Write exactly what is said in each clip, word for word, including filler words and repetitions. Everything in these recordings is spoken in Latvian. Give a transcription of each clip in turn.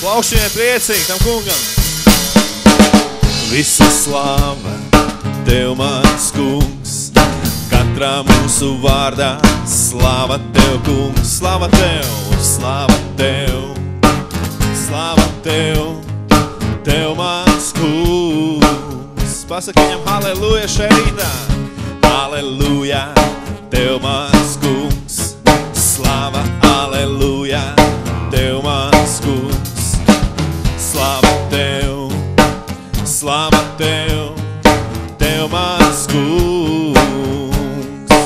Plaukšķiniet priecīgi tam kungam. Visa slava Tev, mans kungs, katrā mūsu vārdā. Slava Tev, kungs, slava Tev, slava Tev, slava Tev, Tev, mans kungs. Pasaka viņam halleluja šeitā. Halleluja, Tev, mans kungs, slava, halleluja, Tev, mans kungs, slava Tev, slava Tev, Tev, mans kungs.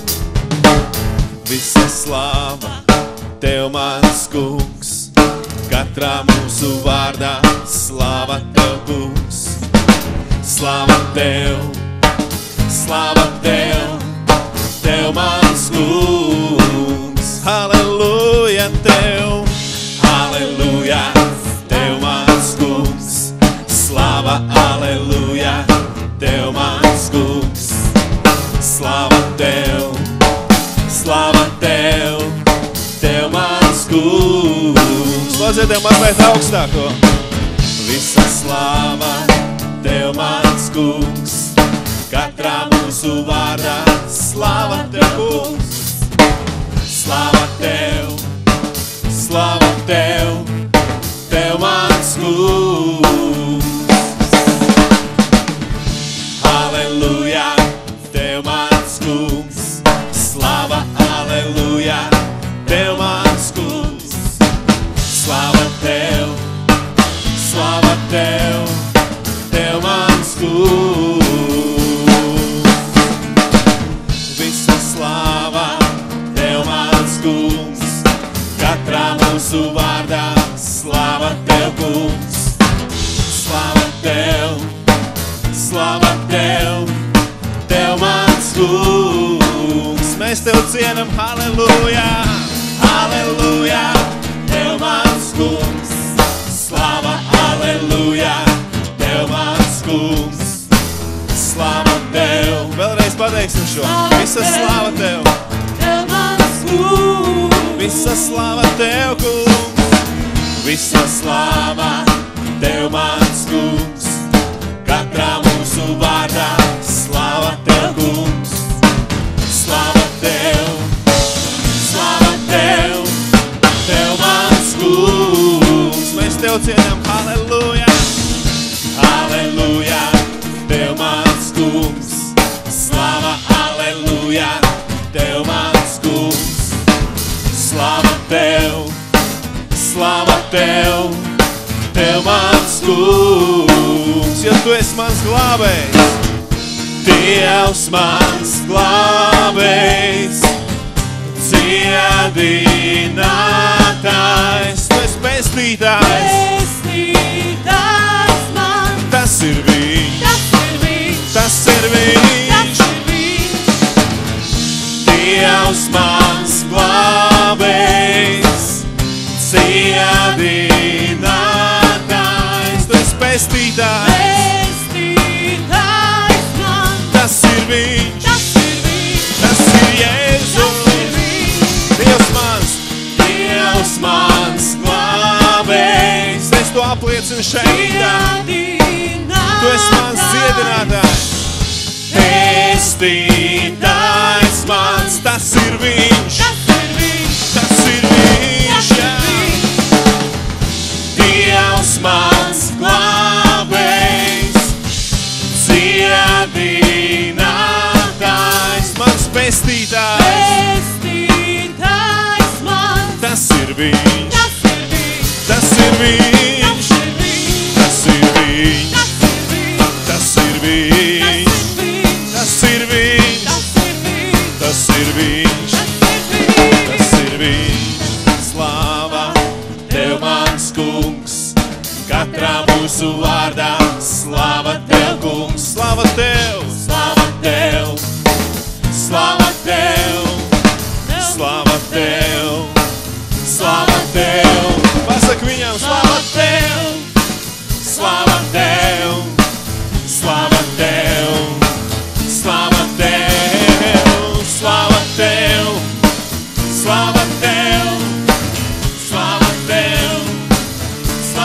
Visa slava Tev, mans kungs, katrā mūsu vārdā. Slava Tev, kungs, slava Tev, slava Tev, Tev, mans kungs. Halleluja Tev, halleluja, Tev, mans kungs. Slava, halleluja, Tev, mans kungs. Slava Tev, slava Tev, Tev, mans kungs. Slādziet Tev mazliet augstāko. Visa slava Tev, mans kungs, katrā mūsu vārdā. Slava Tev, kungs, slava Tev, slava Tev, Tev, mans kungs. Halleluja, Tev, mans kungs, slava, halleluja, Tev, mans kungs. Slava Tev, slava Tev, Tev, mans kungs. Visa slava Tev, mans kungs, katrā mūsu vārdā. Slava Tev, kungs, slava Tev, slava Tev, Tev, mans kungs. Mēs Tev cienam, halleluja, halleluja, Tev, mans kungs. Slava, halleluja, Tev, mans kungs. Slava Tev. Vēlreiz pateiksim šo. Visa slava Tev, Tev, mans kungs. visa slava Tev, kungs. Visa slava Tev, mans kungs, katrā mūsu vārdā. Slava Tev, kungs, slava Tev, slava Tev, Tev, mans kungs. Mēs Tev cienām, halleluja, halleluja, Tev, mans kungs. Slava, halleluja, Tev, mans kungs. Slava Tev, slava Tev, Tev, mans kungs. Jo Tu esi mans glābējs, Dievs mans glābējs, dziedinātājs. Tu esi pestītājs, Pestītājs man, tas ir viņš, tas ir viņš, tas ir viņš. tas ir viņš. Dievs mans glābējs, dziedinātājs. Tu esi pestītājs, Pestītājs man, tas ir viņš, tas ir viņš, tas ir tas Jēzus. ir viņš. Dievs mans, Dievs mans glābējs. Es to apliecinu šeit. Tu esi mans dziedinātājs, pestītājs mans, tas ir viņš, Tas ir viņš, tas ir viņš, tas ir jā. viņš. Dievs mans glābējs, dziedinātājs, mans pestītājs, Pestītājs man, tas ir viņš, tas ir viņš, tas ir viņš, tas ir viņš, tas ir viņš, tas ir viņš, tas tas ir viņš, ir viņš, tas ir viņš, tas ir viņš. Slāva Tev, mans kungs, katrā mūsu vārdā. Slāva Tev, kungs, slāva Tev, slāva Tev, slāva Tev, slāva Tev, slāva Tev. Pasaka viņam, slāva Tev, slāva Tev, slāva Tev, slāva Tev, slāva Tev, slāva Tev, slāva Tev, slāva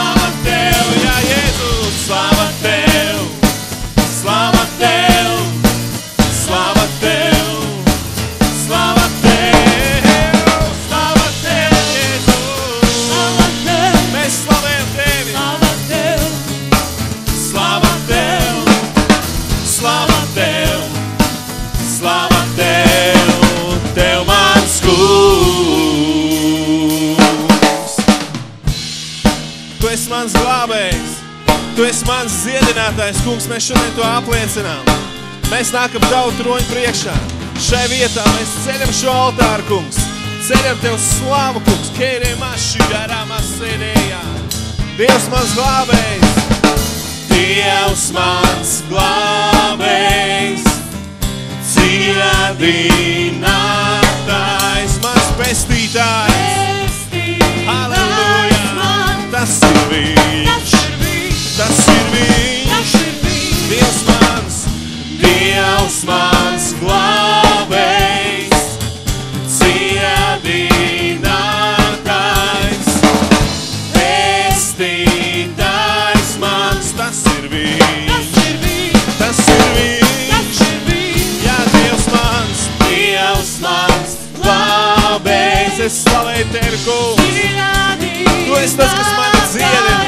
mans glābējs, Tu esi mans dziedinātājs, kungs, mēs šodien to apliecinām. Mēs nākam Tavu troņu priekšā. Šai vietā mēs ceļam šo altāru, kungs. Ceļam Tev slavu, kungs. Kērē maši darā masēdējā. Dievs mans glābējs. Dievs mans glābējs. Dziedinātājs, mans pestītājs. Halleluja. Tas ir viņš. Tas ir viņš. Dievs mans. Dievs mans glābējs. Dziedinātājs. Pestītājs mans. Tas ir viņš. Tas ir viņš. Jā, Dievs mans. Dievs mans glābējs. Es slavēju Tevi, kungs. Tu esi tas, kas mani dziedina.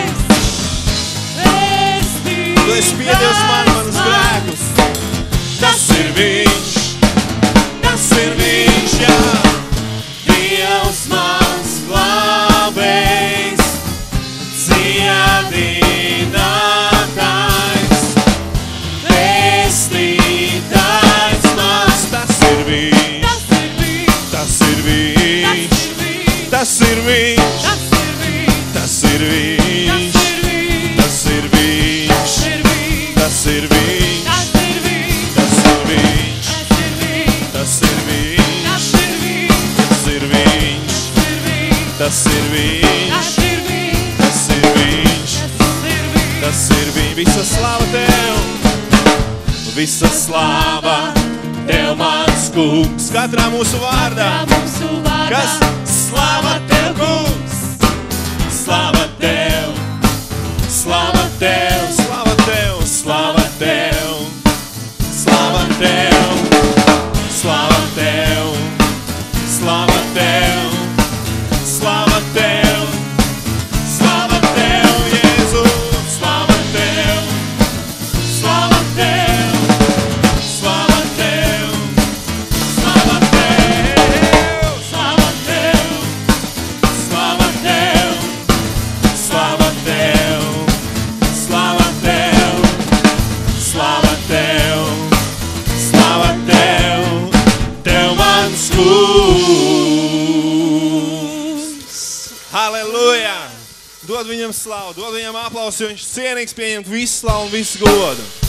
Tu esi piedevis man manas grēkus. Tas ir viņš. Tas ir viņš, jā. Dievs mans glābējs. Dziedinātājs. Pestītājs mans. Tas ir viņš. Tas ir viņš. Tas ir viņš. Tas ir viņš. Tas ir viņš. Tas ir viņš. Tas ir viņš. Tas ir viņš. Tas ir viņš. Tas ir viņš. Tas ir viņš. Tas ir viņš. Visa slava Tev. Visa slava Tev, mans kungs. Katrā mūsu vārdā. Kas? Slava Tev, kungs. Slava Tev. Slava Tev. Slava Tev. Slava Tev. Slava Tev. Slava Tev. Slava Tev. Slava Tev. Slava Tev, Jēzu. Slava Tev. Slava Tev. Slava Tev. Slava Tev. Slava Tev. Slava Tev. Slava Tev. Slava Tev. Slava Tev. Slava Tev. Tev mans kungs. Halleluja! Dod viņam slavu, dod viņam aplausu, jo viņš cienīgs pieņemt visu slavu un visu godu.